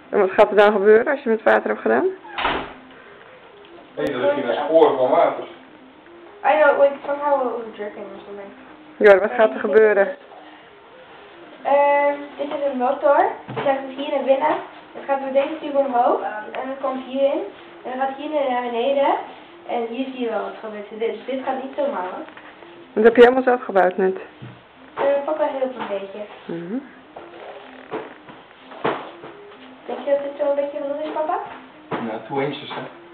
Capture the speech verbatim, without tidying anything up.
En wat gaat er dan gebeuren als je met water hebt gedaan? Hé, hey, dat is geen sporen van water. I know, like somehow it was dripping or something. Ja, wat gaat er gebeuren? Uh, dit is een motor. Die gaat dus hier naar binnen. Het gaat door deze tube omhoog. En het komt hierin. En het gaat hier naar beneden. En hier zie je wel wat gebeurt. Dit, dit gaat niet zomaar hoor. Dat heb je helemaal zelf gebouwd net? Uh, papa hielp een beetje. Mm-hmm. Denk je dat dit zo een beetje genoeg is, papa? Ja, twee inches hè.